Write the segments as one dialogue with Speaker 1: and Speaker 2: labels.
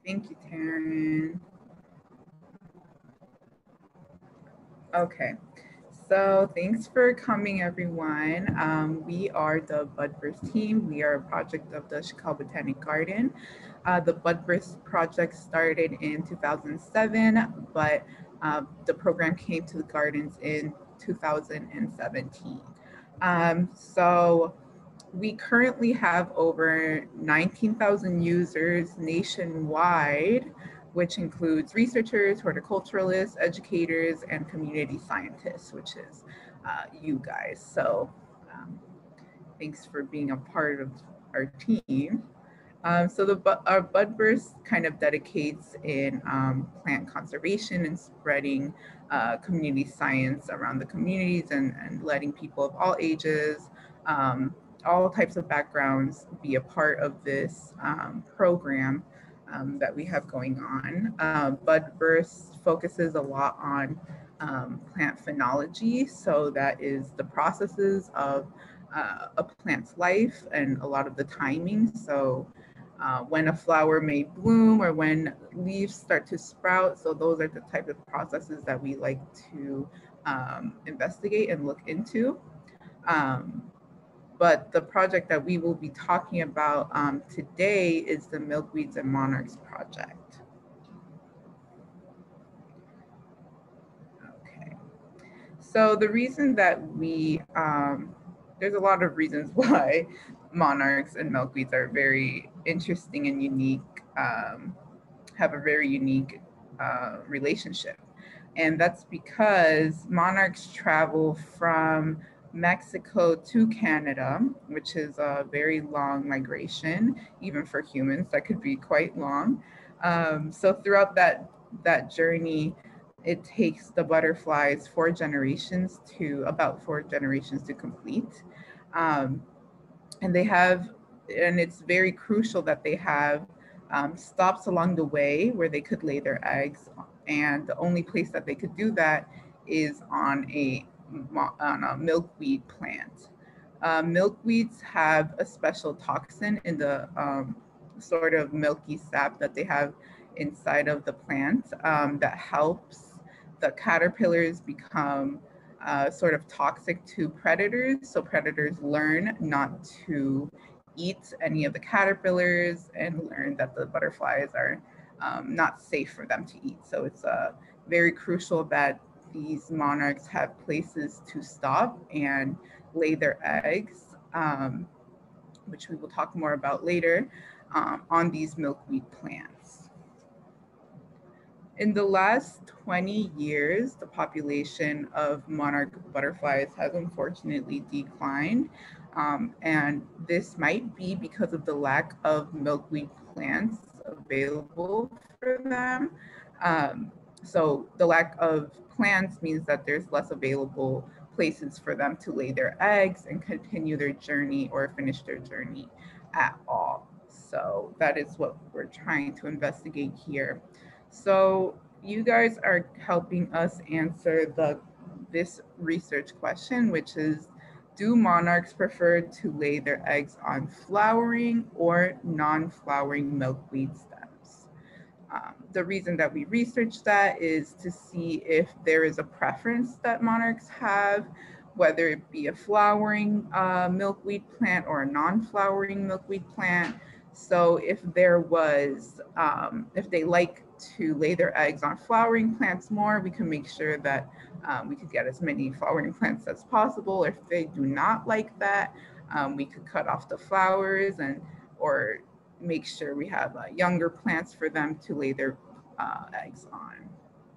Speaker 1: Thank you, Taryn. Okay, so thanks for coming, everyone. We are the Budburst team. We are a project of the Chicago Botanic Garden. The Budburst project started in 2007, but the program came to the gardens in 2017. So we currently have over 19,000 users nationwide, which includes researchers, horticulturalists, educators, and community scientists, which is you guys. So thanks for being a part of our team. So our Budburst kind of dedicates in plant conservation and spreading community science around the communities and letting people of all ages, all types of backgrounds be a part of this program that we have going on. Budburst focuses a lot on plant phenology. So that is the processes of a plant's life and a lot of the timing. So when a flower may bloom or when leaves start to sprout. So those are the type of processes that we like to investigate and look into. But the project that we will be talking about today is the Milkweeds and Monarchs project. Okay, so the reason that there's a lot of reasons why monarchs and milkweeds are very interesting and unique, have a very unique relationship. And that's because monarchs travel from Mexico to Canada, which is a very long migration, even for humans, that could be quite long. So throughout that journey, it takes the butterflies about 4 generations to complete. And it's very crucial that they have stops along the way where they could lay their eggs. And the only place that they could do that is on a milkweed plant. Milkweeds have a special toxin in the sort of milky sap that they have inside of the plant that helps the caterpillars become sort of toxic to predators. So predators learn not to eat any of the caterpillars and learn that the butterflies are not safe for them to eat. So it's very crucial that these monarchs have places to stop and lay their eggs, which we will talk more about later, on these milkweed plants. In the last 20 years, the population of monarch butterflies has unfortunately declined. And this might be because of the lack of milkweed plants available for them. So the lack of plants means that there's less available places for them to lay their eggs and continue their journey or finish their journey at all. So that is what we're trying to investigate here. So you guys are helping us answer this research question, which is, do monarchs prefer to lay their eggs on flowering or non-flowering milkweed stems? The reason that we researched that is to see if there is a preference that monarchs have, whether it be a flowering milkweed plant or a non-flowering milkweed plant. So if there was, if they like to lay their eggs on flowering plants more, we can make sure that we could get as many flowering plants as possible. If they do not like that, we could cut off the flowers or make sure we have younger plants for them to lay their eggs on.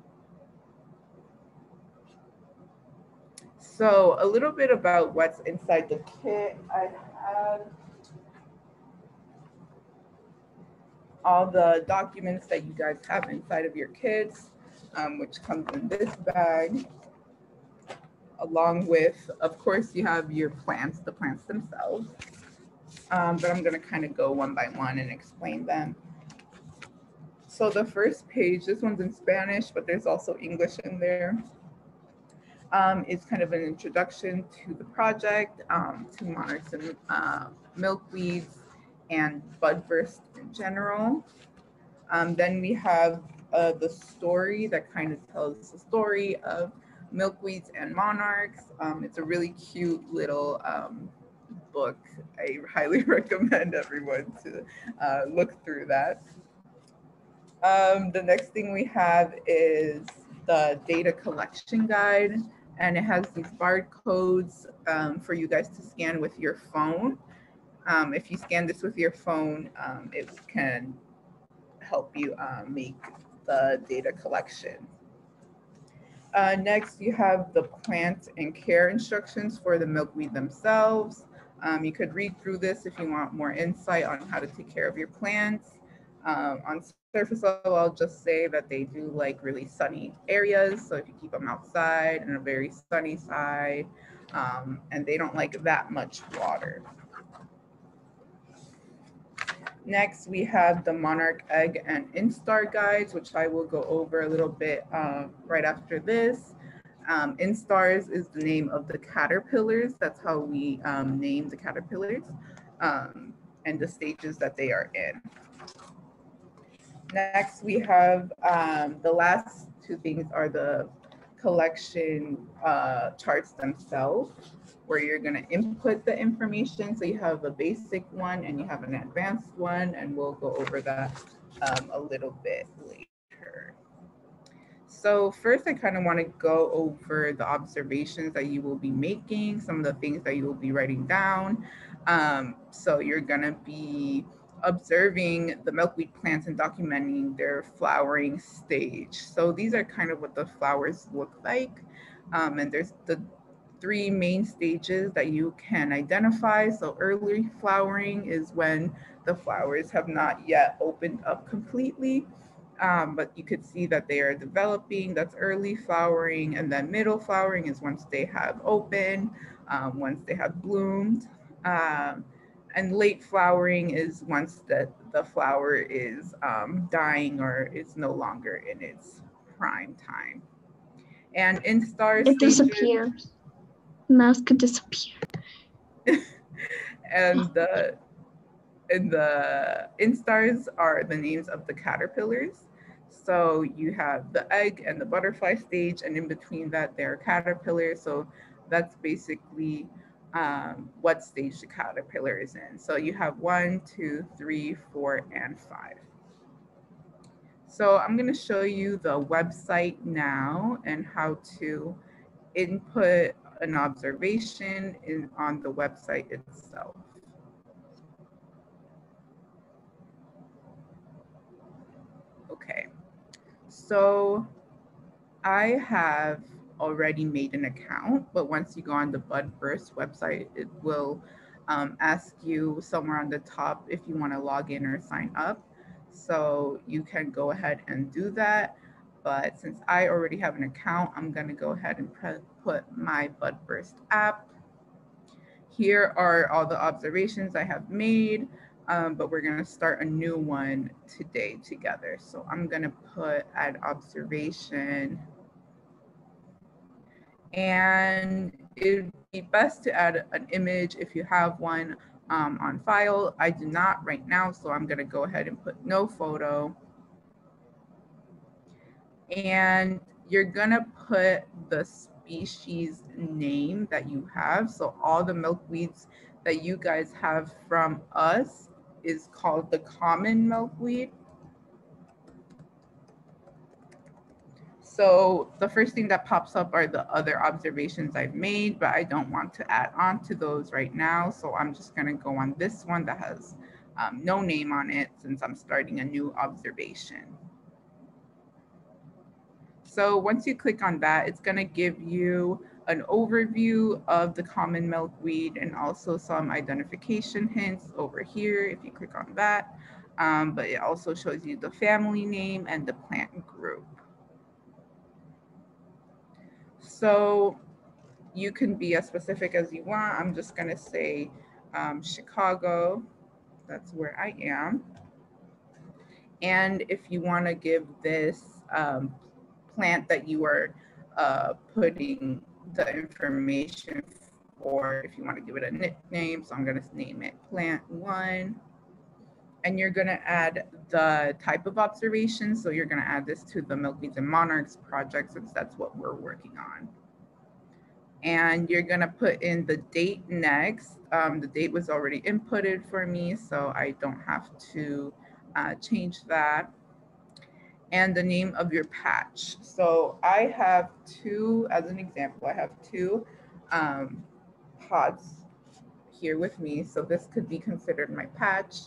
Speaker 1: So a little bit about what's inside the kit. I have all the documents that you guys have inside of your kits, which comes in this bag, along with, of course, you have your plants, the plants themselves. But I'm gonna kind of go one by one and explain them. So the first page, this one's in Spanish, but there's also English in there. It's kind of an introduction to the project, to monarchs and milkweeds and budburst in general. Then we have the story that kind of tells the story of milkweeds and monarchs. It's a really cute little book. I highly recommend everyone to look through that. The next thing we have is the data collection guide, and it has these barcodes for you guys to scan with your phone. If you scan this with your phone, it can help you make the data collection. Next, you have the plant and care instructions for the milkweed themselves. You could read through this if you want more insight on how to take care of your plants. On surface level, I'll just say that they do like really sunny areas. So if you keep them outside in a very sunny side, and they don't like that much water. Next, we have the monarch egg and instar guides, which I will go over a little bit right after this. Instars is the name of the caterpillars. That's how we name the caterpillars and the stages that they are in. Next, we have the last two things are the collection charts themselves, where you're going to input the information. So you have a basic one and you have an advanced one, and we'll go over that a little bit later. So first, I kind of want to go over the observations that you will be making, some of the things that you will be writing down. So you're going to be observing the milkweed plants and documenting their flowering stage. So these are kind of what the flowers look like. And there's the three main stages that you can identify. So early flowering is when the flowers have not yet opened up completely. But you could see that they are developing. That's early flowering. And then middle flowering is once they have opened, once they have bloomed. And late flowering is once the flower is dying or is no longer in its prime time. And in star
Speaker 2: it
Speaker 1: stages,
Speaker 2: disappears. Mouse could disappear.
Speaker 1: and the instars are the names of the caterpillars. So you have the egg and the butterfly stage, and in between that, there are caterpillars. So that's basically what stage the caterpillar is in. So you have 1, 2, 3, 4, and 5. So I'm going to show you the website now and how to input an observation on the website itself. Okay, so I have already made an account, but once you go on the BudBurst website, it will ask you somewhere on the top if you want to log in or sign up. So you can go ahead and do that. But since I already have an account, I'm going to go ahead and put my BudBurst app. Here are all the observations I have made, but we're going to start a new one today together. So I'm going to put add observation. And it'd be best to add an image if you have one on file. I do not right now, so I'm going to go ahead and put no photo. And you're going to put the species name that you have. So all the milkweeds that you guys have from us is called the common milkweed. So the first thing that pops up are the other observations I've made, but I don't want to add on to those right now. So I'm just going to go on this one that has no name on it since I'm starting a new observation. So once you click on that, it's going to give you an overview of the common milkweed and also some identification hints over here if you click on that. But it also shows you the family name and the plant group. So you can be as specific as you want. I'm just going to say Chicago. That's where I am. And if you want to give this plant that you are putting the information for, if you want to give it a nickname, so I'm going to name it Plant 1. And you're gonna add the type of observation. So you're gonna add this to the Milkweeds and Monarchs project since that's what we're working on. And you're gonna put in the date next. The date was already inputted for me, so I don't have to change that. And the name of your patch. So I have two, as an example, I have two pods here with me. So this could be considered my patch.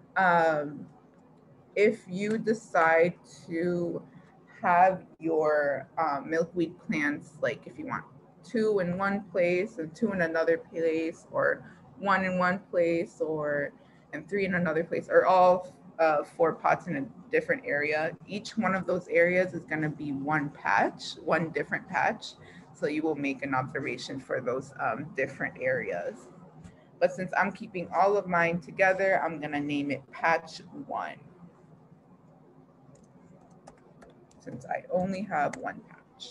Speaker 1: If you decide to have your milkweed plants, like if you want 2 in one place and 2 in another place, or 1 in one place, or and 3 in another place, or all 4 pots in a different area, each one of those areas is going to be one patch, one different patch. So you will make an observation for those different areas. But since I'm keeping all of mine together, I'm going to name it patch 1. Since I only have one patch.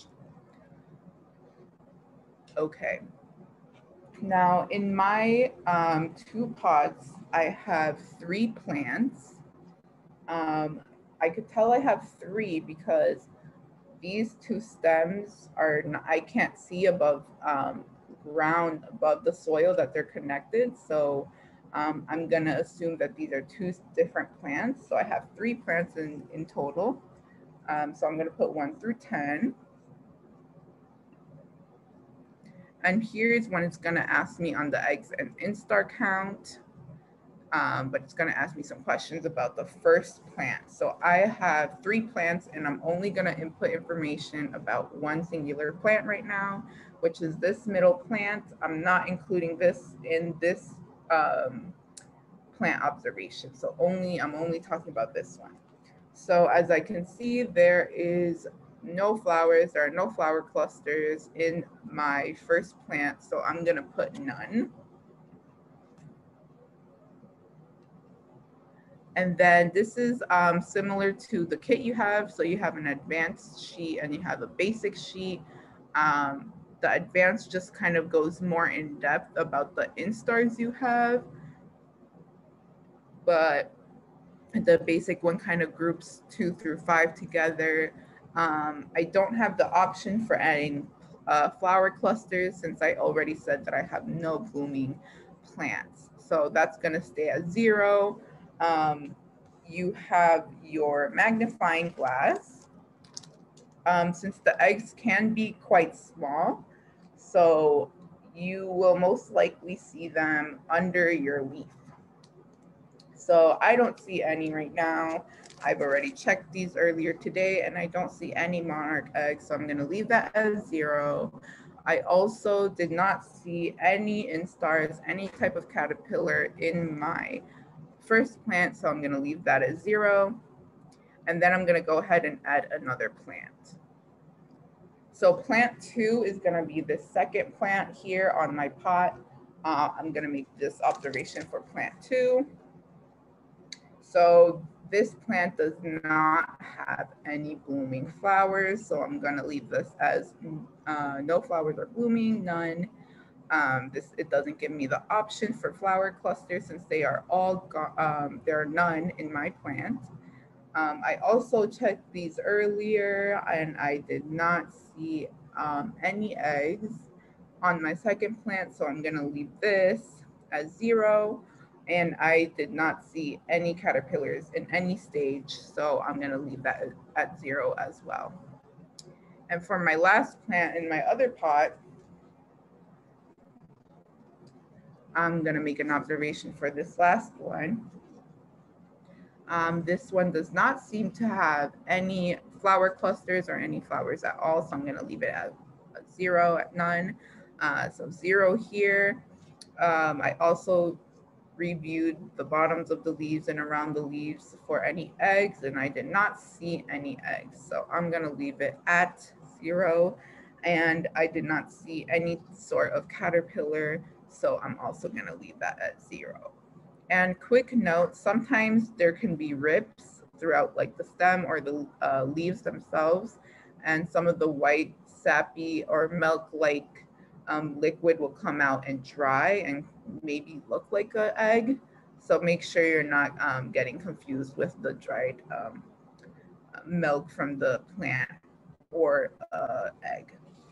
Speaker 1: Okay. Now in my 2 pots, I have 3 plants. I could tell I have 3 because these 2 stems are, I can't see above ground, above the soil that they're connected. So I'm gonna assume that these are 2 different plants. So I have 3 plants in total. So I'm gonna put 1 through 10. And here's when it's gonna ask me on the eggs and instar count, but it's gonna ask me some questions about the first plant. So I have 3 plants and I'm only gonna input information about one singular plant right now, which is this middle plant. I'm not including this in this plant observation. So I'm only talking about this one. So as I can see, there is no flowers, there are no flower clusters in my first plant, so I'm gonna put none. And then this is similar to the kit you have. So you have an advanced sheet and you have a basic sheet. The advanced just kind of goes more in depth about the instars you have, but the basic one kind of groups 2 through 5 together. I don't have the option for adding flower clusters since I already said that I have no blooming plants. So that's gonna stay at 0. You have your magnifying glass. Since the eggs can be quite small, so you will most likely see them under your leaf. So I don't see any right now. I've already checked these earlier today and I don't see any monarch eggs, so I'm gonna leave that as 0. I also did not see any instars, any type of caterpillar in my first plant, so I'm gonna leave that at 0. And then I'm gonna go ahead and add another plant. So plant 2 is gonna be the second plant here on my pot. I'm gonna make this observation for plant 2. So this plant does not have any blooming flowers, so I'm gonna leave this as no flowers are blooming, none. It doesn't give me the option for flower clusters since they are all there are none in my plant. I also checked these earlier and I did not see any eggs on my second plant, so I'm gonna leave this as 0. And I did not see any caterpillars in any stage, so I'm gonna leave that at 0 as well. And for my last plant in my other pot, I'm gonna make an observation for this last one. This one does not seem to have any flower clusters or any flowers at all, so I'm gonna leave it at 0, at none. So 0 here. I also reviewed the bottoms of the leaves and around the leaves for any eggs, and I did not see any eggs. So I'm gonna leave it at 0. And I did not see any sort of caterpillar, so I'm also gonna leave that at 0. And quick note, sometimes there can be rips throughout like the stem or the leaves themselves, and some of the white sappy or milk-like liquid will come out and dry and maybe look like an egg. So make sure you're not getting confused with the dried milk from the plant or egg.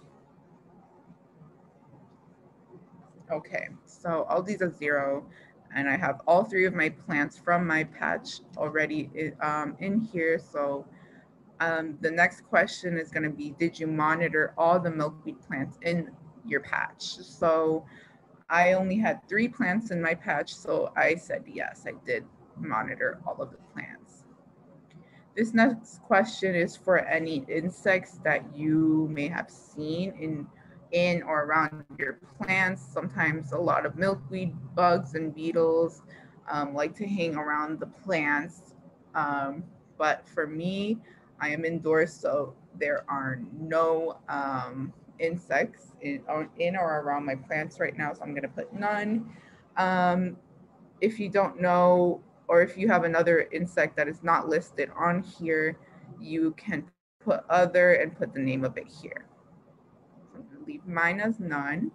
Speaker 1: Okay, so all these are 0, and I have all 3 of my plants from my patch already in here. So the next question is going to be, did you monitor all the milkweed plants in your patch? So I only had 3 plants in my patch, so I said yes, I did monitor all of the plants. This next question is for any insects that you may have seen in or around your plants. Sometimes a lot of milkweed bugs and beetles like to hang around the plants. But for me, I am indoors, so there are no insects in or around my plants right now, so I'm gonna put none. If you don't know, or if you have another insect that is not listed on here, you can put other and put the name of it here. So I'm gonna leave mine as none.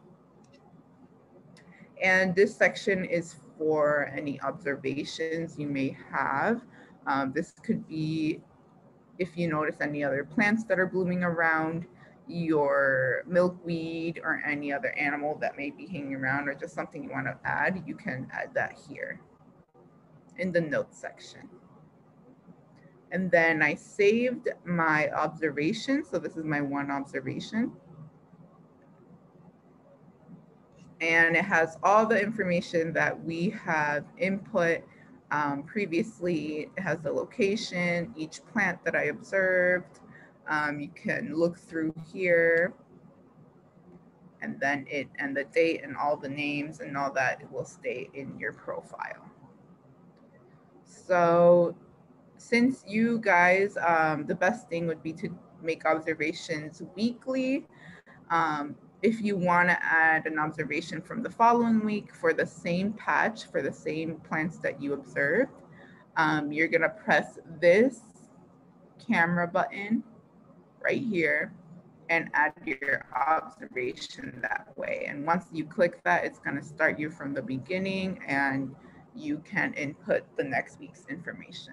Speaker 1: And this section is for any observations you may have. This could be if you notice any other plants that are blooming around, your milkweed, or any other animal that may be hanging around, or just something you want to add, you can add that here in the notes section. And then I saved my observation. So this is my one observation. And it has all the information that we have input previously. It has the location, each plant that I observed. You can look through here, and then the date and all the names and all that will stay in your profile. So since you guys, the best thing would be to make observations weekly. If you want to add an observation from the following week for the same patch, for the same plants that you observed, you're going to press this camera button right here and add your observation that way. And once you click that, it's going to start you from the beginning, and you can input the next week's information.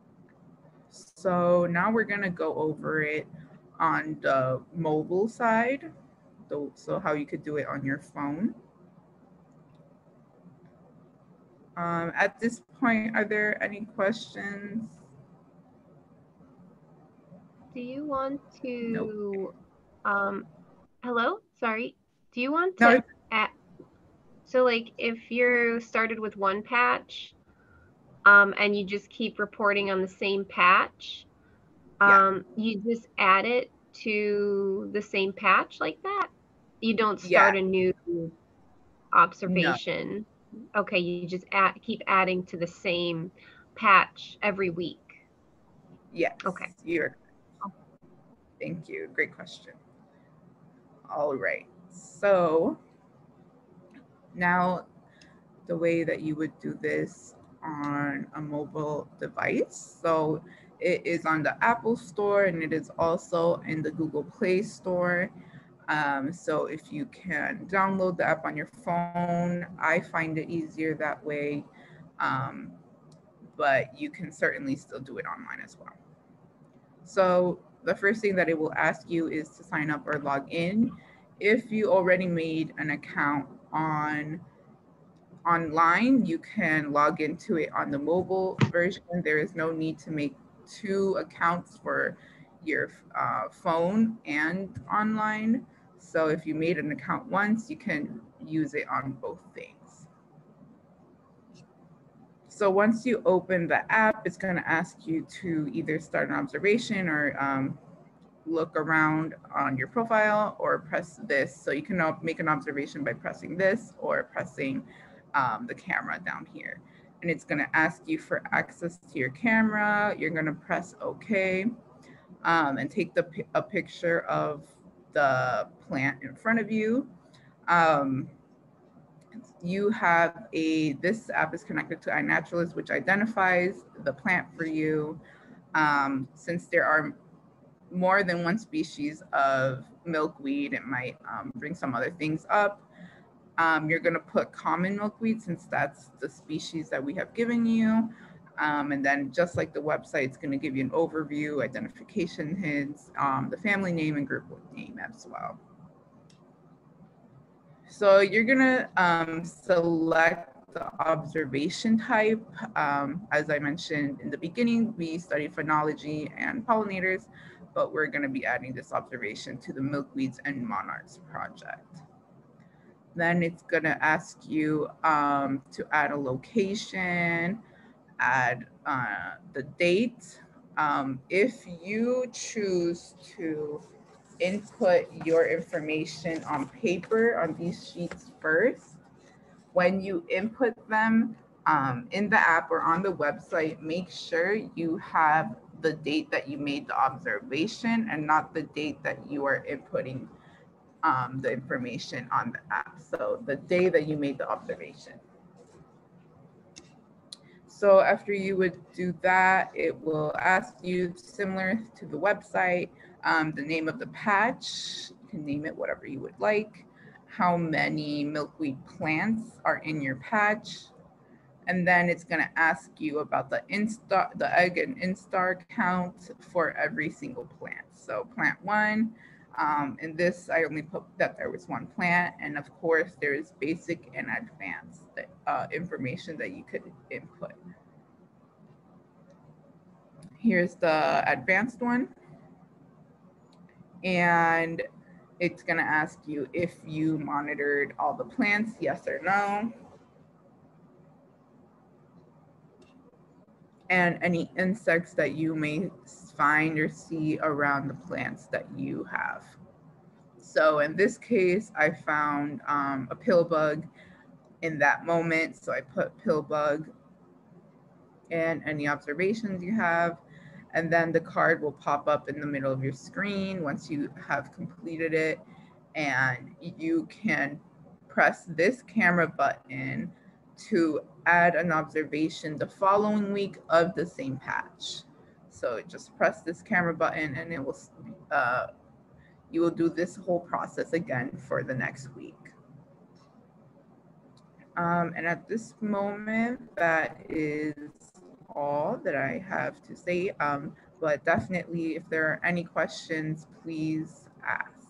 Speaker 1: So now we're going to go over it on the mobile side. So how you could do it on your phone. At this point, are there any questions?
Speaker 3: Do you want to,
Speaker 1: nope.
Speaker 3: Hello, sorry. Do you want to add, so like if you're started with one patch, and you just keep reporting on the same patch, you just add it to the same patch like that? You don't start a new observation? No. Okay, you just keep adding to the same patch every week?
Speaker 1: Yes.
Speaker 3: Okay.
Speaker 1: Thank you. Great question. All right. So now the way that you would do this on a mobile device. So it is on the Apple Store, and it is also in the Google Play Store. So if you can download the app on your phone, I find it easier that way. But you can certainly still do it online as well. So the first thing that it will ask you is to sign up or log in. If you already made an account online, you can log into it on the mobile version. There is no need to make 2 accounts for your phone and online. So if you made an account once, you can use it on both things. So once you open the app, it's going to ask you to either start an observation or look around on your profile, or press this. So you can make an observation by pressing this or pressing the camera down here. And it's going to ask you for access to your camera. You're going to press OK and take a picture of the plant in front of you. You have this app is connected to iNaturalist, which identifies the plant for you. Since there are more than one species of milkweed, it might bring some other things up. You're going to put common milkweed since that's the species that we have given you. And then just like the website, it's going to give you an overview, identification hints, the family name and group name as well. So you're going to select the observation type. As I mentioned in the beginning, we studied phenology and pollinators, but we're going to be adding this observation to the milkweeds and monarchs project. Then it's going to ask you to add a location, add the date. If you choose to input your information on paper on these sheets first, when you input them in the app or on the website, make sure you have the date that you made the observation and not the date that you are inputting the information on the app. So the day that you made the observation. So after you would do that, it will ask you, similar to the website, the name of the patch. You can name it whatever you would like. How many milkweed plants are in your patch. And then it's going to ask you about the egg and instar count for every single plant. So plant 1, in this I only put that there was 1 plant, and of course there is basic and advanced information that you could input. Here's the advanced one, and it's going to ask you if you monitored all the plants, yes or no. And any insects that you may find or see around the plants that you have. So in this case, I found a pill bug in that moment. So I put pill bug and any observations you have. And then the card will pop up in the middle of your screen once you have completed it. And you can press this camera button to add an observation the following week of the same patch. So just press this camera button and it will, you will do this whole process again for the next week. And at this moment, that is all that I have to say. But definitely, if there are any questions, please ask.